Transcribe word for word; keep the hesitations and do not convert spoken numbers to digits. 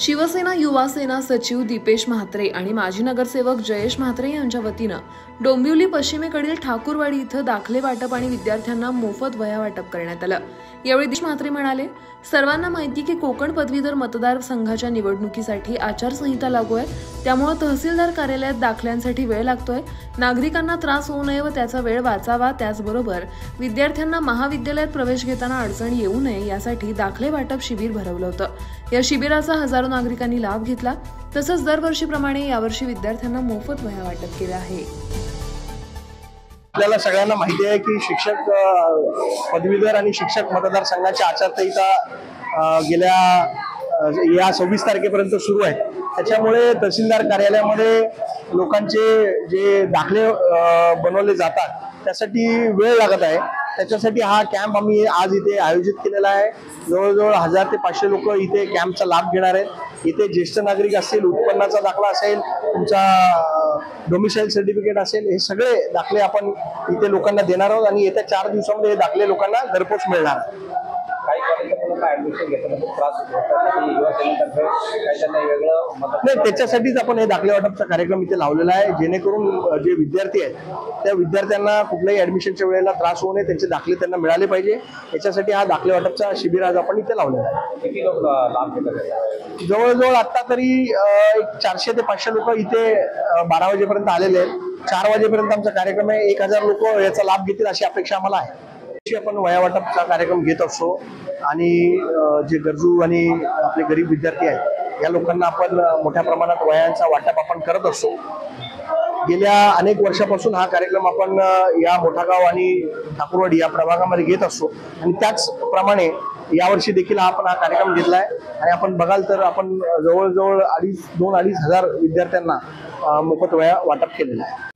शिवसेना युवा सेना सचिव दीपेश म्हात्रे आणि माजी नगरसेवक जयेश म्हात्रे यांच्या वतीनं डोंबिवली पश्चिमेकडील ठाकूरवाडी इथं दाखले वाटप आणि विद्यार्थ्यांना मोफत वह्या वाटप करण्यात आलं। यावेळी दीपेश म्हात्रे म्हणाले, सर्वांना माहिती की कोकण पदवीधर मतदारसंघाच्या निवडणुकीसाठी आचारसंहिता लागू आहे, त्यामुळे तहसीलदार कार्यालयात दाखल्यांसाठी वेळ लागतोय। नागरिकांना त्रास होऊ नये व त्याचा वेळ वाचावा, त्याचबरोबर विद्यार्थ्यांना महाविद्यालयात प्रवेश घेताना अडचण येऊ नये यासाठी दाखले वाटप शिबिर भरवलं होतं। या शिबिराचा हजारो नागरिकांनी लाभ घेतला। तसंच दरवर्षीप्रमाणे यावर्षी विद्यार्थ्यांना मोफत वह्या वाटप केलं आहे। आपल्याला सगळ्यांना माहिती आहे की शिक्षक पदवीधर आणि शिक्षक मतदारसंघाची आचारसंहिता गेल्या या सव्वीस तारखेपर्यंत सुरू आहे। त्याच्यामुळे तहसीलदार कार्यालयामध्ये लोकांचे जे दाखले बनवले जातात त्यासाठी वेळ लागत आहे। त्याच्यासाठी हा कॅम्प आम्ही आज इथे आयोजित केलेला आहे। जवळजवळ हजार ते पाचशे लोक इथे कॅम्पचा लाभ घेणार आहेत। इथे ज्येष्ठ नागरिक असतील, उत्पन्नाचा दाखला असेल, तुमचा डोमिसाईल सर्टिफिकेट असेल, हे सगळे दाखले आपण इथे लोकांना देणार आहोत आणि येत्या चार दिवसामध्ये हे दाखले लोकांना घरपोच मिळणार आहे। नाही, त्याच्यासाठीच आपण हे दाखले वाटपचा कार्यक्रम इथे लावलेला आहे, जेणेकरून जे विद्यार्थी आहेत त्या विद्यार्थ्यांना कुठल्याही ऍडमिशनच्या वेळेला त्रास होऊ नये, त्यांचे दाखले त्यांना मिळाले पाहिजे। याच्यासाठी हा दाखले वाटपचा शिबिर आज आपण इथे लावलेला आहे। किती लोक लाभ घेतात? जवळजवळ आता तरी एक चारशे ते पाचशे लोक इथे बारा वाजेपर्यंत आलेले आहेत। चार वाजेपर्यंत आमचा कार्यक्रम आहे। एक हजार लोक याचा लाभ घेतील अशी अपेक्षा आम्हाला आहे। आपण वह्या वाटपचा कार्यक्रम घेत असतो आणि जे गरजू आणि आपले गरीब विद्यार्थी आहेत या लोकांना आपण मोठ्या प्रमाणात वह्यांचा वाटप आपण करत असतो। गेल्या अनेक वर्षापासून हा कार्यक्रम आपण या मोठागाव आणि ठाकूरवाडी या प्रभागामध्ये घेत असतो आणि त्याचप्रमाणे यावर्षी देखील आपण हा कार्यक्रम घेतला आहे आणि आपण बघाल तर आपण जवळजवळ अडीच दोन अडीच हजार विद्यार्थ्यांना मोफत वह्या वाटप केलेला आहे।